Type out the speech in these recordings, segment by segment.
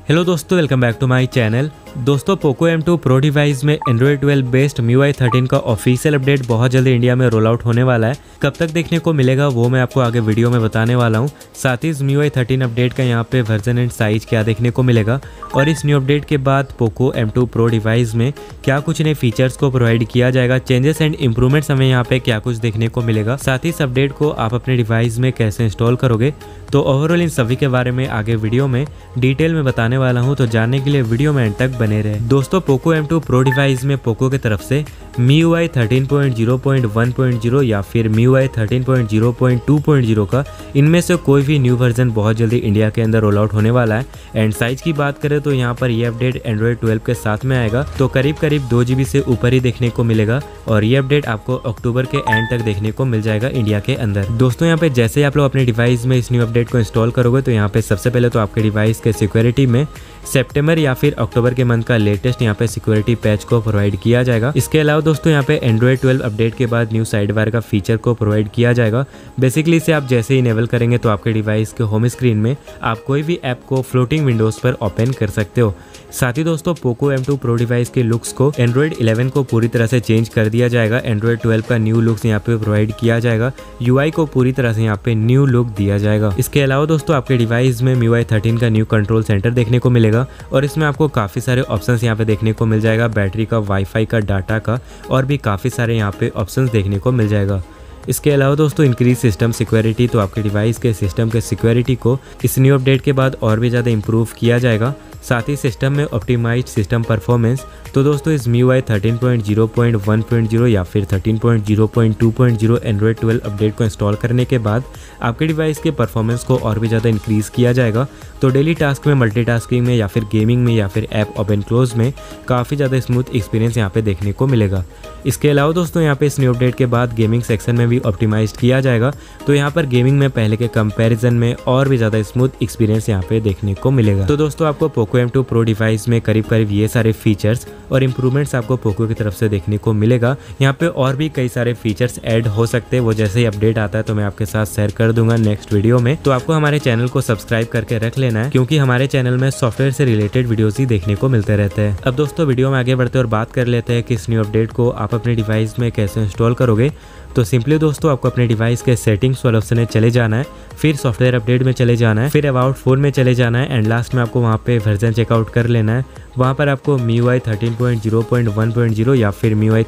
Hello दोस्तों, welcome back to my channel. दोस्तों, Poco M2 Pro device में Android 12 based MIUI 13 का official update बहुत जल्दी इंडिया में रोल आउट होने वाला है। कब तक देखने को मिलेगा वो मैं आपको आगे वीडियो में बताने वाला हूँ। साथ ही इस MIUI 13 अपडेट का यहाँ पे वर्जन एंड साइज क्या देखने को मिलेगा और इस न्यू अपडेट के बाद पोको M2 Pro डिवाइस में क्या कुछ नए फीचर्स को प्रोवाइड किया जाएगा, चेंजेस एंड इंप्रूवमेंट्स हमें यहाँ पे क्या कुछ देखने को मिलेगा। साथ ही इस अपडेट को आप अपने डिवाइस में कैसे इंस्टॉल करोगे, तो ओवरऑल इन सभी के बारे में आगे वीडियो में डिटेल में बताने वाला हूं। तो जानने के लिए वीडियो में एंड तक बने रहे। दोस्तों, पोको M2 Pro डिवाइस में पोको की तरफ से MIUI 13.0.1.0 या फिर MIUI 13.0.2.0 का इनमें से कोई भी न्यू वर्जन बहुत जल्दी इंडिया के अंदर रोल आउट होने वाला है। एंड साइज की बात करें तो यहाँ पर ये अपडेट Android 12 के साथ में आएगा, तो करीब 2 GB से ऊपर ही देखने को मिलेगा और ये अपडेट आपको अक्टूबर के एंड तक देखने को मिल जाएगा इंडिया के अंदर। दोस्तों, यहाँ पे जैसे आप लोग अपने डिवाइस में इस न्यू अपडेट को इंस्टॉल करोगे तो यहाँ पे सबसे पहले तो आपके डिवाइस के सिक्योरिटी में सितंबर या फिर अक्टूबर के मंथ का लेटेस्ट यहाँ पे सिक्योरिटी पैच को प्रोवाइड किया जाएगा। इसके अलावा दोस्तों, यहाँ पे Android 12 अपडेट के बाद न्यू साइड बार का फीचर को प्रोवाइड किया जाएगा। बेसिकली इसे आप जैसे ही इनेबल करेंगे तो आपके डिवाइस के होम स्क्रीन में आप कोई भी ऐप को फ्लोटिंग विंडोज पर ओपन कर सकते हो। साथ ही दोस्तों, पोको M2 Pro डिवाइस के लुक्स को Android 11 को पूरी तरह से चेंज कर दिया जाएगा। Android 12 का न्यू लुक्स यहाँ पे प्रोवाइड किया जाएगा। UI को पूरी तरह से यहाँ पे न्यू लुक दिया जाएगा। इसके अलावा दोस्तों, आपके डिवाइस में MIUI 13 का न्यू कंट्रोल सेंटर देखने को मिलेगा और इसमें आपको काफी सारे ऑप्शंस यहाँ पे देखने को मिल जाएगा। बैटरी का, वाईफाई का, डाटा का और भी काफी सारे यहाँ पे ऑप्शंस देखने को मिल जाएगा। इसके अलावा दोस्तों, इंक्रीज सिस्टम सिक्योरिटी, तो आपके डिवाइस के सिस्टम के सिक्योरिटी को इस न्यू अपडेट के बाद और भी ज़्यादा इंप्रूव किया जाएगा। साथ ही सिस्टम में ऑप्टिमाइज्ड सिस्टम परफॉर्मेंस, तो दोस्तों इस MIUI 13.0.1.0 या फिर 13.0.2.0 Android 12 अपडेट को इंस्टॉल करने के बाद आपके डिवाइस के परफॉर्मेंस को और भी ज़्यादा इंक्रीज़ किया जाएगा। तो डेली टास्क में, मल्टीटास्किंग में या फिर गेमिंग में या फिर ऐप ओपन क्लोज में काफ़ी ज़्यादा स्मूथ एक्सपीरियंस यहाँ पे देखने को मिलेगा। इसके अलावा दोस्तों, यहाँ पे इस न्यू अपडेट के बाद गेमिंग सेक्शन में भी ऑप्टिमाइज्ड किया जाएगा, तो यहाँ पर गेमिंग में पहले के कंपैरिजन में और भी ज़्यादा स्मूथ एक्सपीरियंस यहाँ पे देखने को मिलेगा। तो दोस्तों, आपको पोको M2 Pro डिवाइस में करीब ये सारे फीचर्स और इंप्रूवमेंट्स आपको पोको की तरफ से देखने को मिलेगा। यहाँ पे और भी कई सारे फीचर्स ऐड हो सकते हैं, वो जैसे ही अपडेट आता है तो मैं आपके साथ शेयर कर दूंगा नेक्स्ट वीडियो में। तो आपको हमारे चैनल को सब्सक्राइब करके रख लेना है, क्योंकि हमारे चैनल में सॉफ्टवेयर से रिलेटेड वीडियोस ही देखने को मिलते रहते हैं। अब दोस्तों, वीडियो में आगे बढ़ते और बात कर लेते हैं कि इस न्यू अपडेट को आप अपने डिवाइस में कैसे इंस्टॉल करोगे। तो सिंपली दोस्तों, आपको अपने डिवाइस के सेटिंग्स वाले ऑप्शन में चले जाना है, फिर सॉफ्टवेयर अपडेट में चले जाना है, फिर अबाउट फोन में चले जाना है एंड लास्ट में आपको वहाँ पे वर्जन चेकआउट कर लेना है। वहाँ पर आपको MIUI 13.0.1.0 या फिर MIUI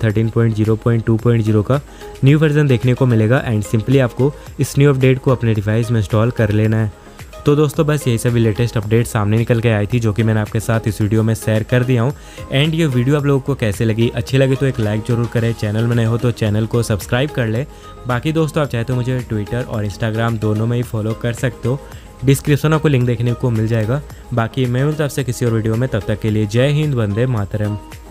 13.0.2.0 का न्यू वर्जन देखने को मिलेगा एंड सिंपली आपको इस न्यू अपडेट को अपने डिवाइस में इंस्टॉल कर लेना है। तो दोस्तों, बस यही सभी लेटेस्ट अपडेट सामने निकल के आई थी, जो कि मैंने आपके साथ इस वीडियो में शेयर कर दिया हूँ। एंड ये वीडियो आप लोगों को कैसे लगी, अच्छी लगी तो एक लाइक जरूर करें, चैनल में नए हो तो चैनल को सब्सक्राइब कर ले। बाकी दोस्तों, आप चाहे तो मुझे ट्विटर और इंस्टाग्राम दोनों में ही फॉलो कर सकते हो, डिस्क्रिप्शन आपको लिंक देखने को मिल जाएगा। बाकी मैं मिलता हूं आपसे किसी और वीडियो में, तब तक के लिए जय हिंद, वंदे मातरम।